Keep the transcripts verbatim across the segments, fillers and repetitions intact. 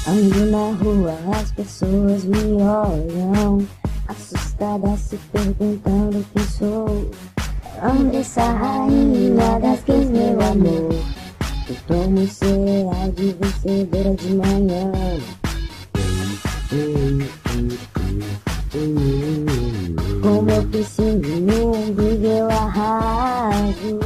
Ando na rua, as pessoas me olham, assustadas se perguntando quem sou. Andressa, rainha das gays, meu amor. Eu tomo cereal de vencedora de manhã. Com meu piercing no umbigo eu arraso.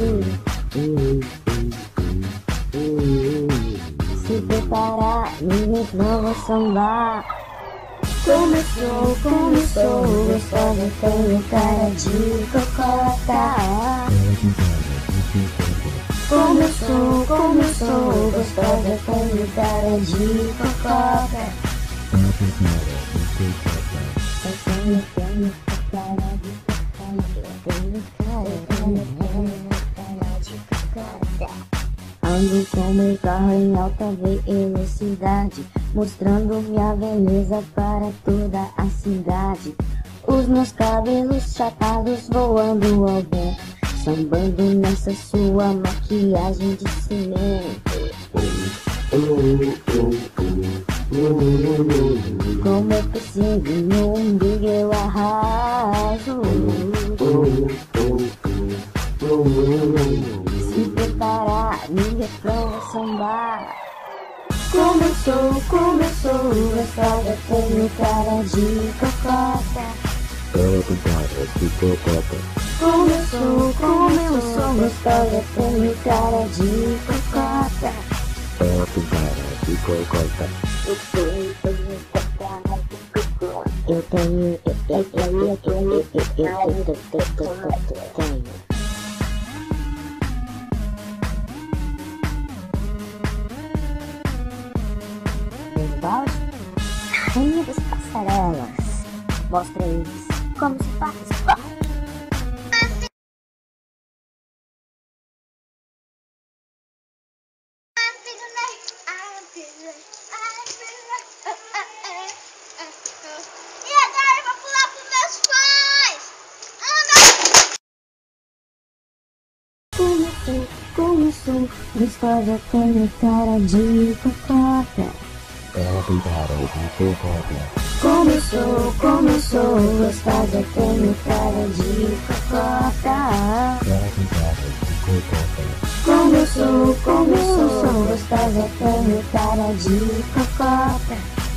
Se preparar, me não vou sambar. Como eu sou, como eu sou gostosa, eu tenho cara de cocota. Como eu sou, como eu sou gostosa, eu tenho cara de cocota. Eu tenho, tenho cara de cocota. Eu tenho cara, tenho, tenho cara de cocota. Ando com meu carro em alta velocidade, mostrando minha beleza para toda a cidade. Os meus cabelos chapados voando ao vento, sambando nessa sua maquiagem de cimento. Com meu piercing no umbigo eu arraso. Se preparar, me refrão a sambar. Como eu sou, como eu sou gostosa, tenho cara de cocota. Ela tem cara de cocota. Como eu sou, como eu sou gostosa, tenho cara de cocota. Ela tem cara de cocota. Eu tenho, tenho cara de cocota. Eu tenho, eu tenho, eu tenho, eu tenho, eu tenho, eu tenho. Balde, rainha das passarelas, mostra-lhes como se faz. E agora eu vou pular pros meus pais. Anda! Como eu sou, como eu sou gostosa, tenho cara de cocota. Ela tem cara de cocota. Como eu sou, como eu sou gostosa, tenho cara de cocota. Ela tem cara de cocota. Como eu sou, como eu sou gostosa, tenho cara de cocota.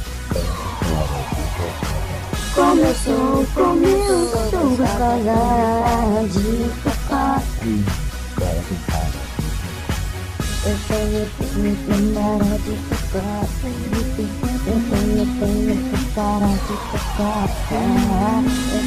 Como eu sou, como eu sou gostosa de cocota. Ela tem cara. Eu tenho, tenho cara de cocota. Eu tenho, tenho cara de cocota.